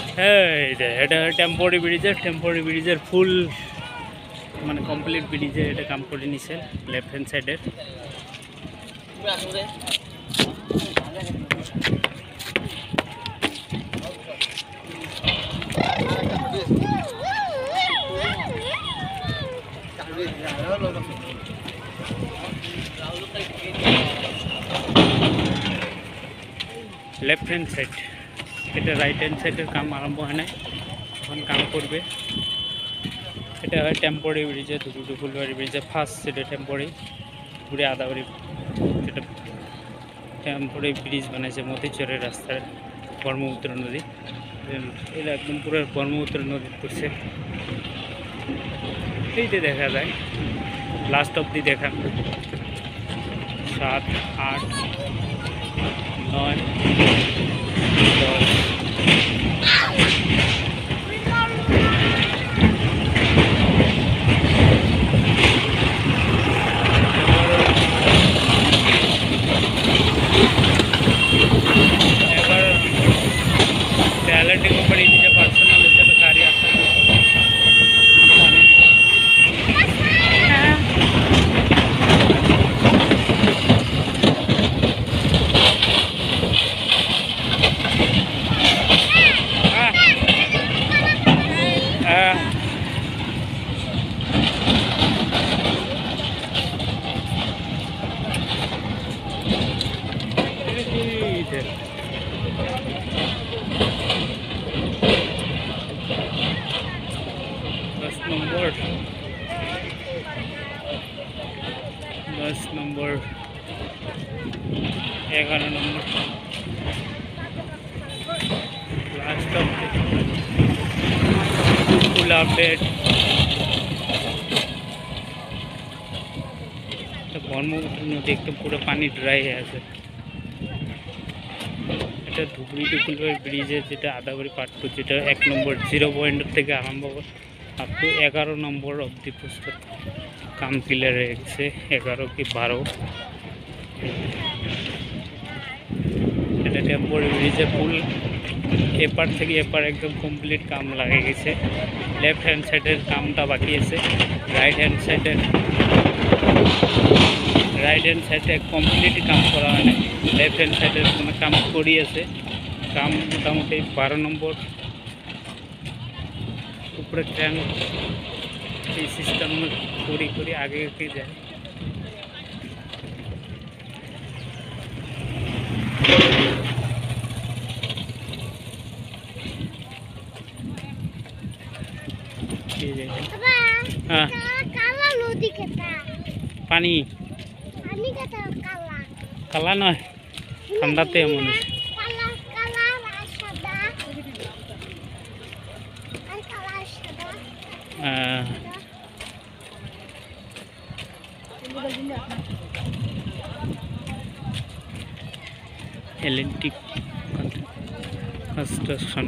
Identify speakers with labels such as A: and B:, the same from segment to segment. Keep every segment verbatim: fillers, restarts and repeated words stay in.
A: এই যে এটা টেম্পোরারি ব্রিজের টেম্পোরারি ব্রিজের ফুল মানে কমপ্লিট ব্রিজে এটা কাম করে নিছে লেফট হ্যান্ড সাইডের। লেফট হ্যান্ড সাইড এটা রাইট হ্যান্ড সাইডের কাম আরম্ভ হয় নাই, এখন কাম করবে। এটা হয় টেম্পোরারি ব্রিজে, দুটো ফুলবাড়ি ব্রিজে ফার্স্ট সেটা টেম্পোরারি, ঘুরে আদাবাড়ি যেটা টেম্পোরারি ব্রিজ বানাইছে মতিচরের রাস্তায় ব্রহ্মপুত্র নদী। এটা একদম পুরো ব্রহ্মপুত্র নদী করছে, এইতে দেখা যায় লাস্ট অব্দি দেখা সাত আট নয় দশ एल कंपनी पर्सनल हिसाब से गाड़ी आता नंबर दस नंबर ग्यारह number last full update Brahmaputra नदी एकदम पूरा पानी ड्राई है এটা ধুবড়ি টু ফুলবাড়ি ব্রিজের যেটা আদাবাড়ি পার্ট টু যেটা এক নম্বর জিরো পয়েন্ট থেকে আরম্ভ আপ টু এগারো নম্বর অব্দি পুস্তক কাম ক্লিয়ার হয়ে গেছে, এগারো কি বারো। এটা টেম্পোরারি ব্রিজে ফুল এপার থেকে এপার একদম কমপ্লিট কাম লাগে গেছে। লেফট হ্যান্ড সাইডের কামটা বাকি আছে, রাইট হ্যান্ড সাইডের রাইট হ্যান্ড সাইডে কমপ্লিট কাম করা হয় না, লেফট হ্যান্ড সাইডের কোনো কাম করি আছে। কাম মোটামুটি বারো নম্বর উপরে ট্রেন এই সিস্টেম করি করি আগে আগে যায়। হ্যাঁ পানি কালা নয়, ঠান্ডাতে এমন এলেন্টিক কনস্ট্রাকশন।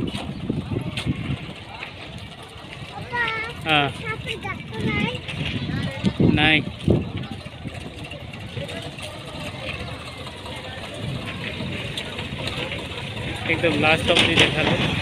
A: হ্যাঁ নাই एकदम लास्ट ऑफ दी देखा